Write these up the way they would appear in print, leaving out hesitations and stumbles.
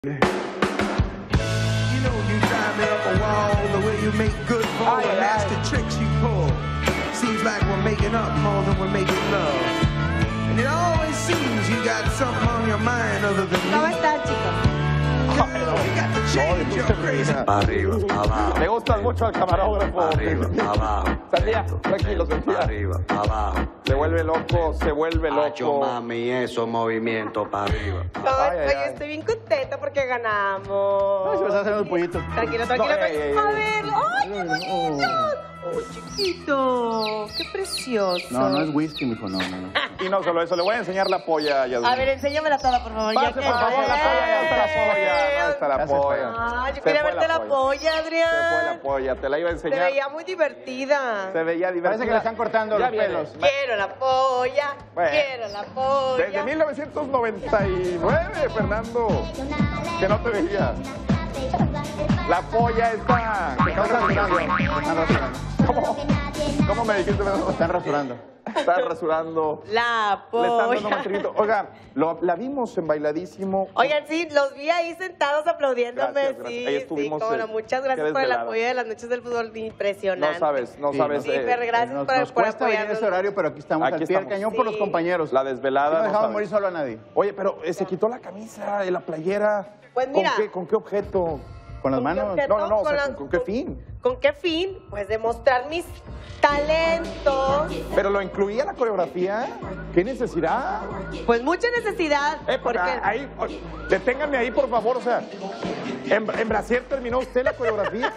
You know you drive me up a wall, the way you make good for the master tricks you pull. Seems like we're making up more than we're making love. And it always seems you got something on your mind other than me. ¿Cómo están, chicos? Girl, you got to change your crazy. Arriba, abajo. Le gustas mucho al camarógrafo. Arriba, abajo. Sandía, tranquilo, Sandía. Arriba, abajo. Se vuelve loco, se vuelve Hacho, loco. mami, esos movimientos para arriba. Oye, estoy bien contenta porque ganamos. Se me está haciendo el pollito. Tranquilo, tranquilo. No, A ver, ¡ay, qué bonito! ¡Ay, chiquito! ¡Qué precioso! No es whisky, mijo, no. Y no solo eso, le voy a enseñar la polla a Yasmin. A ver, enséñamela toda, por favor. Pase, por favor, la polla, ya está la polla. No está la Ya se fue. polla. Ay, yo Se quería fue verte la polla, Adrián. Se fue la polla, te la iba a Se enseñar. veía muy divertida. Se veía divertida. Parece que le están cortando Ya los viene. pelos. Quiero la polla, Bueno. quiero la polla. Desde 1999, Fernando. Que no te veía. La polla está. Se están rasurando. ¿Cómo me dijiste? Fernando? Están rasurando. Está rasurando. La Le están dando polla. mantenimiento. Oiga, la vimos en Bailadísimo. Oigan, sí, los vi ahí sentados aplaudiéndome. Gracias, gracias. Sí, Ahí estuvimos, sí, cómo no. Muchas qué gracias por el desvelada. apoyo de las noches del fútbol. Impresionante. No sabes. Sí, Fer, gracias Nos por cuesta venir a apoyarnos. ese horario, pero aquí estamos Aquí al pie del estamos. cañón por los Sí. compañeros. La desvelada. No no dejamos sabes. morir solo a nadie. Oye, pero se quitó la camisa, la playera. Pues mira. ¿Con qué objeto? Con las ¿Con qué manos. objeto? No, o sea, Con la- ¿con qué fin? ¿Con qué fin? Pues demostrar mis talentos. ¿Pero lo incluía la coreografía? ¿Qué necesidad? Pues mucha necesidad. Porque porque ahí, deténganme ahí, por favor, o sea, ¿en Brasier terminó usted la coreografía?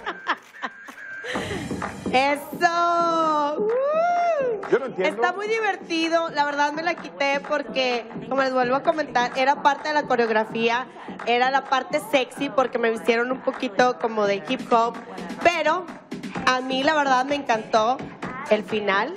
¡Eso! Yo no entiendo. Está muy divertido. La verdad me la quité porque, como les vuelvo a comentar, era parte de la coreografía. Era la parte sexy porque me vistieron un poquito como de hip hop. Pero a mí la verdad me encantó el final.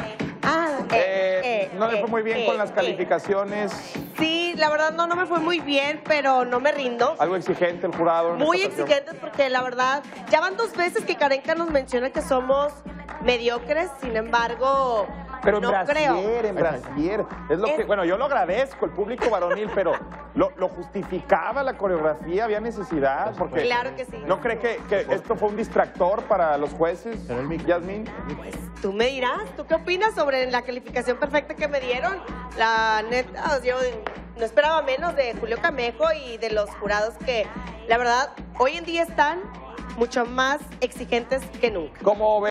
No le fue muy bien con las calificaciones. Sí, la verdad no me fue muy bien, pero no me rindo. Algo exigente el jurado. en Muy esta ocasión. exigentes porque la verdad, ya van 2 veces que Karenka nos menciona que somos mediocres, sin embargo, Pero no en creo. Brasier. Es lo que, bueno, yo lo agradezco, el público varonil, pero lo justificaba la coreografía, había necesidad, porque Claro que sí. ¿no cree que esto fue un distractor para los jueces, Yasmin? Tú me dirás, ¿tú qué opinas sobre la calificación perfecta que me dieron? La neta, yo no esperaba menos de Julio Camejo y de los jurados que, la verdad, hoy en día están mucho más exigentes que nunca. ¿Cómo ve?